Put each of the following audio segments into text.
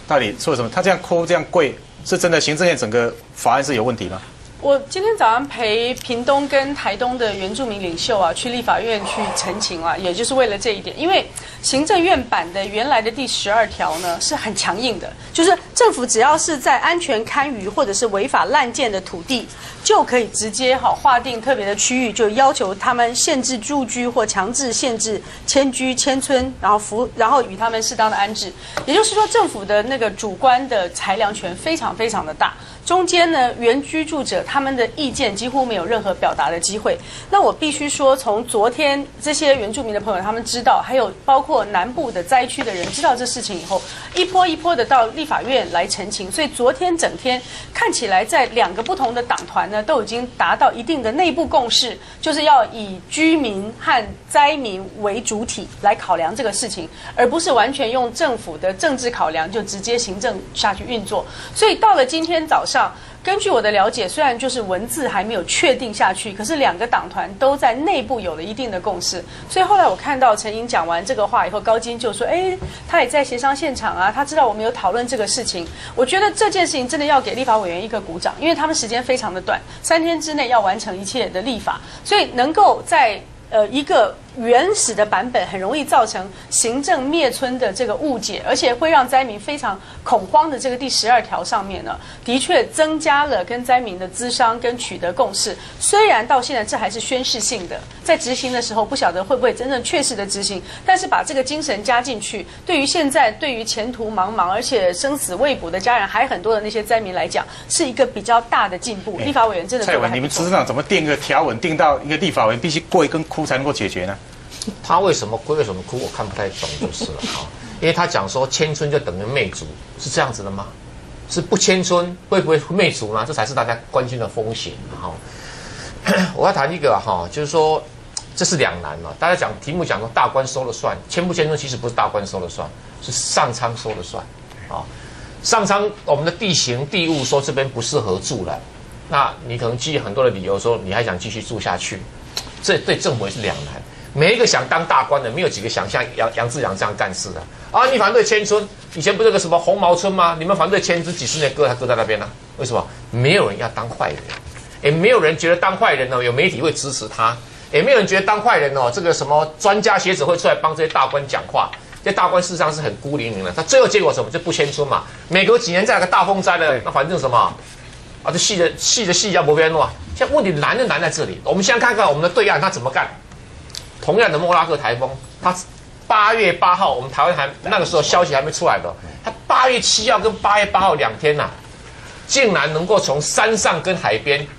到底说什么？他这样抠这样贵，是真的行政院整个法案是有问题吗？ 我今天早上陪屏东跟台东的原住民领袖啊，去立法院去陈情啊，也就是为了这一点。因为行政院版的原来的第12条呢是很强硬的，就是政府只要是在安全堪舆或者是违法滥建的土地，就可以直接划定特别的区域，就要求他们限制住居或强制限制迁居迁村，然后与他们适当的安置。也就是说，政府的那个主观的裁量权非常非常的大。中间呢，原居住者他们的意见几乎没有任何表达的机会。那我必须说，从昨天这些原住民的朋友他们知道，还有包括南部的灾区的人知道这事情以后，一波一波的到立法院来陈情。所以昨天整天看起来，在2个不同的党团呢，都已经达到一定的内部共识，就是要以居民和灾民为主体来考量这个事情，而不是完全用政府的政治考量就直接行政下去运作。所以到了今天早上，根据我的了解，虽然就是文字还没有确定下去，可是2个党团都在内部有了一定的共识。所以后来我看到陈莹讲完这个话以后，高金就说：“他也在协商现场啊，他知道我们有讨论这个事情。”我觉得这件事情真的要给立法委员一个鼓掌，因为他们时间非常的短，3天之内要完成一切的立法，所以能够在一个原始的版本很容易造成行政灭村的这个误解，而且会让灾民非常恐慌的这个第12条上面呢，的确增加了跟灾民的咨商跟取得共识。虽然到现在这还是宣示性的，在执行的时候不晓得会不会真正确实的执行，但是把这个精神加进去，对于现在对于前途茫茫而且生死未卜的家人还很多的那些灾民来讲，是一个比较大的进步。立法委员真的做得还不错。蔡委员， 你们执政党怎么定一个条文，定到一个立法委员必须跪跟哭才能够解决呢？ 他为什么跪，为什么哭，我看不太懂就是了啊。因为他讲说迁村就等于灭族，是这样子的吗？是不迁村会不会灭族呢？这才是大家关心的风险哈。我要谈一个哈，就是说这是两难了。大家讲题目讲说大官说了算，迁不迁村其实不是大官说了算，是上苍说了算啊。上苍我们的地形地物说这边不适合住了，那你可能基于很多的理由说你还想继续住下去，这对政府也是两难。每一个想当大官的，没有几个想像杨志良这样干事的啊！你反对迁村，以前不是有个什么红毛村吗？你们反对迁村，几十年搁在那边呢？为什么？没有人要当坏人，也没有人觉得当坏人呢，有媒体会支持他，也没有人觉得当坏人哦，这个什么专家学者会出来帮这些大官讲话。这些大官事实上是很孤零零的，他最后结果什么？就不迁村嘛。每隔几年再来个大风灾了，那反正什么啊？这戏要不变乱。现在问题难就难在这里。我们先看看我们的对岸他怎么干。同样的莫拉克台风，它8月8号，我们台湾还那个时候消息还没出来的，它8月7号跟8月8号2天呐，竟然能够从山上跟海边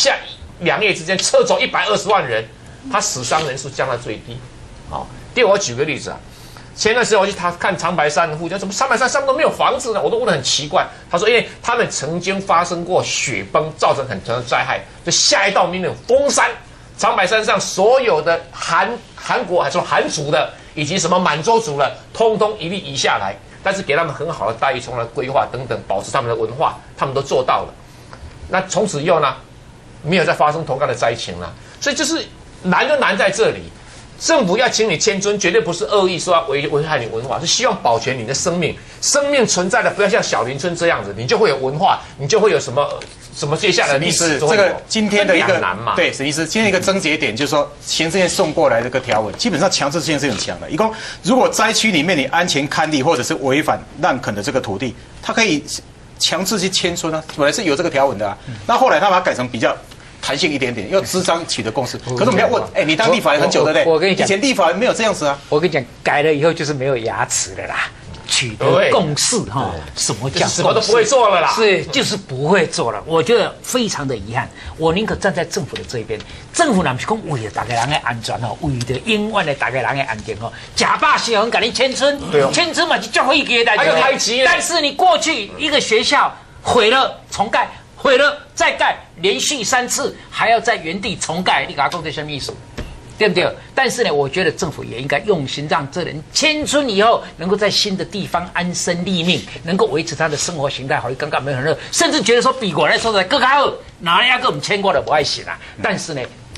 2夜之间撤走120万人，它死伤人数降到最低。好，第二我举个例子啊，前段时间我去看长白山的附近，怎么长白山上面都没有房子呢？我都问得很奇怪。他说，因为他们曾经发生过雪崩，造成很大的灾害，就下一道命令封山。长白山上所有的韩国还是韩族的，以及什么满洲族的，通通一律移下来，但是给他们很好的待遇，从而规划等等，保持他们的文化，他们都做到了。那从此以后呢，没有再发生同样的灾情了。所以就是难就难在这里，政府要请你迁村，绝对不是恶意说要危害你文化，是希望保全你的生命，生命存在的不要像小林村这样子，你就会有文化，你就会有什么接下来的历史。 这个今天的一个难嘛？ 对，沈医师，今天一个症结点就是说，行政院送过来这个条文，基本上强制性是很强的。一共，如果灾区里面你安全勘地或者是违反滥垦的这个土地，它可以强制去迁村啊，本来是有这个条文的啊。那后来他把它改成比较弹性一点点，要咨商取得共识。可是我们要问，你当立法人很久对不对？ 我跟你讲， 以前立法人没有这样子啊。 我跟你讲，改了以后就是没有牙齿的啦。取得共识哈，什么叫什么都不会做了啦？ 是，就是不会做了。我觉得非常的遗憾，我宁可站在政府的这一边。政府哪是讲为了大家人的安全哦，为了永远的大家人的安全哦，假霸小人给你迁村，迁村嘛就叫会给大家。但是你过去一个学校毁了重盖，毁了再盖，连续3次还要在原地重盖，你给他讲这什么意思？对不对？但是呢，我觉得政府也应该用心，让这人迁村以后，能够在新的地方安身立命，能够维持他的生活形态，好像刚刚没有很热，甚至觉得说比我来说的更好，哪里要跟我们迁过的不爱行啊？但是呢，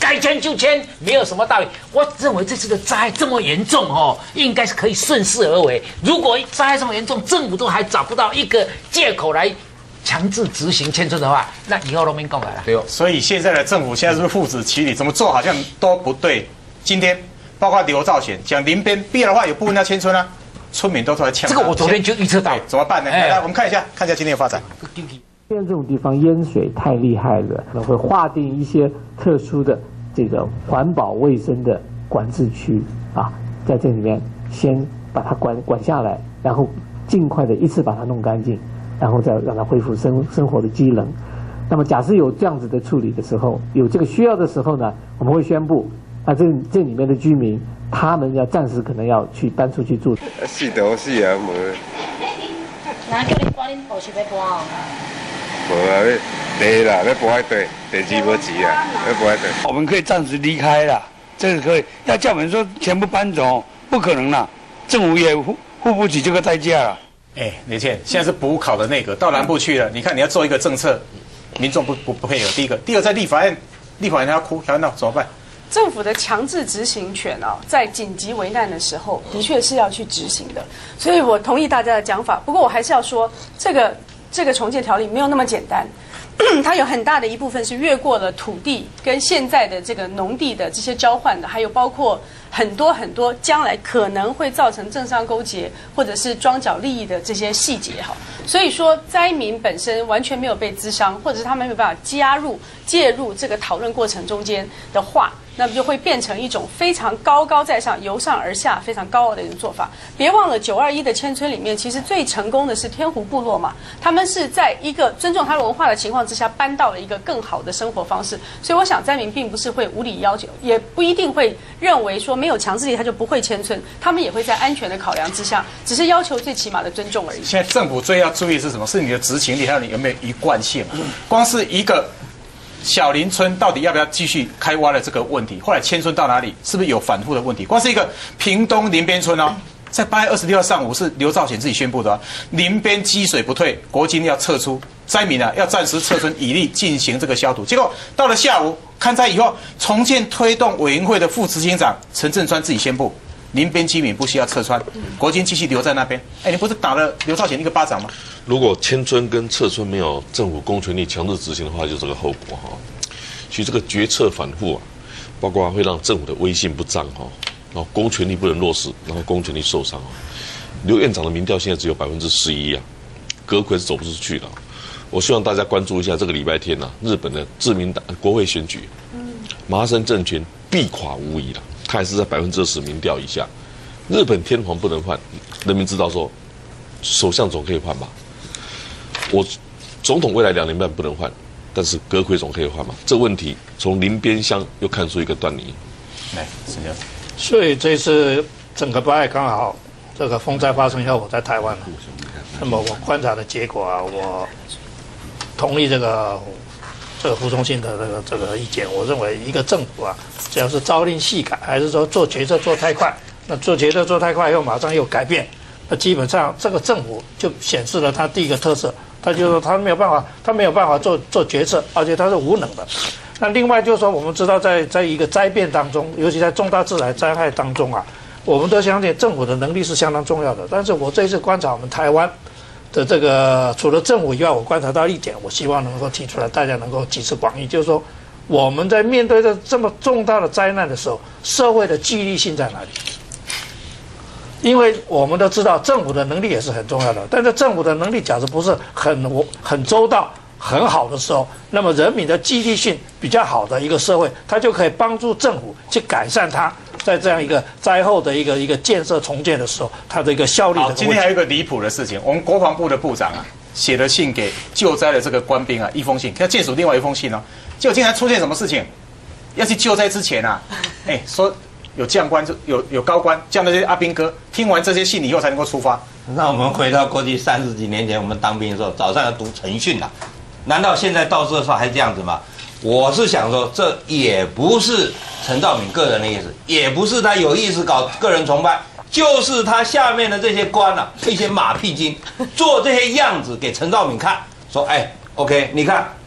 该签就签，没有什么道理。我认为这次的灾害这么严重哦，应该是可以顺势而为。如果灾害这么严重，政府都还找不到一个借口来强制执行迁村的话，那以后都没讲了。 对哦，所以现在的政府现在是不是父子骑驴，怎么做好像都不对。今天包括刘兆显讲林边必要的话，有部分要迁村啊，村民都出来呛。 这个我昨天就预测到， 怎么办呢？来，我们看一下今天的发展。 现在这种地方淹水太厉害了，可能会划定一些特殊的这个环保卫生的管制区啊，在这里面先把它管下来，然后尽快的一次把它弄干净，然后再让它恢复生活的机能。那么假设有这样子的处理的时候，有这个需要的时候呢，我们会宣布，那这里面的居民他们要暂时可能要去搬出去住。 是都是啊，无。 那叫你搬，恁部是要搬哦？ 无啊，第一啦，要搬对，第二无钱啊，要搬对。 我们可以暂时离开了，这个可以。要叫我们说全部搬走，不可能啦，政府也付不起这个代价了。 李倩，现在是补考的内阁到南部去了，你看你要做一个政策，民众不配合。第二在立法院还要哭还要闹，怎么办？ 政府的强制执行权啊，在紧急危难的时候，的确是要去执行的。所以我同意大家的讲法，不过我还是要说，这个重建条例没有那么简单，它有很大的一部分是越过了土地跟现在的这个农地的这些交换的，还有包括很多将来可能会造成政商勾结或者是庄脚利益的这些细节哈。所以说灾民本身完全没有被咨商，或者是他们没有办法介入这个讨论过程中间的话，那么就会变成一种非常高在上、由上而下、非常高傲的一种做法。别忘了921的迁村里面，其实最成功的是天湖部落嘛，他们是在一个尊重他文化的情况之下，搬到了一个更好的生活方式。所以我想灾民并不是会无理要求，也不一定会认为说没有强制力他就不会迁村，他们也会在安全的考量之下，只是要求最起码的尊重而已。 现在政府最要注意是什么？是你的执行力，还有你有没有一贯性。光是一个小林村到底要不要继续开挖的这个问题，后来迁村到哪里，是不是有反复的问题？光是一个屏东林边村哦，在8月26号上午是刘兆显自己宣布的哦，林边积水不退，国军要撤出，灾民要暂时撤村，以利进行这个消毒。结果到了下午勘灾以后，重建推动委员会的副执行长陈振川自己宣布，林边居民不需要撤川，国军继续留在那边。你不是打了刘兆显一个巴掌吗？ 如果迁村跟撤村没有政府公权力强制执行的话，就这个后果哈。其实这个决策反复啊，包括会让政府的威信不彰哈，然后公权力不能落实，然后公权力受伤。刘院长的民调现在只有11%啊，阁揆是走不出去的。我希望大家关注一下这个礼拜天啊，日本的自民党国会选举，麻生政权必垮无疑了，他还是在20%民调以下。日本天皇不能换，人民知道说，首相总可以换吧？我总统未来2年半不能换，但是阁揆总可以换嘛？这问题从林边乡又看出一个端倪。 来，是这样。 所以这次整个8月刚好这个风灾发生以后，我在台湾了。那么我观察的结果啊，我同意这个胡忠信的这个意见。我认为一个政府啊，只要是朝令夕改，还是说做决策做太快，那做决策做太快以后马上又改变，那基本上这个政府就显示了它第一个特色，他就是说他没有办法做决策，而且他是无能的。那另外就是说，我们知道在一个灾变当中，尤其在重大自然灾害当中啊，我们都相信政府的能力是相当重要的。但是我这一次观察我们台湾的这个，除了政府以外，我观察到一点，我希望能够提出来，大家能够集思广益，就是说我们在面对这么重大的灾难的时候，社会的纪律性在哪里？因为我们都知道政府的能力也是很重要的，但是政府的能力假如不是很周到、很好的时候，那么人民的纪律性比较好的一个社会，它就可以帮助政府去改善它在这样一个灾后的一个建设重建的时候，它的一个效率的问题。 今天还有一个离谱的事情，我们国防部的部长啊写了信给救灾的这个官兵啊，一封信，他建署另外一封信哦，结果竟然出现什么事情？要去救灾之前啊，说有将官有高官叫那些阿兵哥听完这些信以后才能够出发。 那我们回到过去30几年前，我们当兵的时候，早上要读晨训啊，难道现在到这时候还这样子吗？我是想说，这也不是陈兆敏个人的意思，也不是他有意识搞个人崇拜，就是他下面的这些官一些马屁精做这些样子给陈兆敏看，说OK， 你看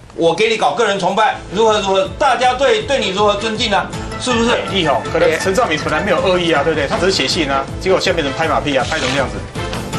我给你搞个人崇拜，如何，大家对你如何尊敬啊？是不是？ 力宏可能陈兆明本来没有恶意啊，对不对？他只是写信啊，结果现在变成拍马屁啊，拍成这样子。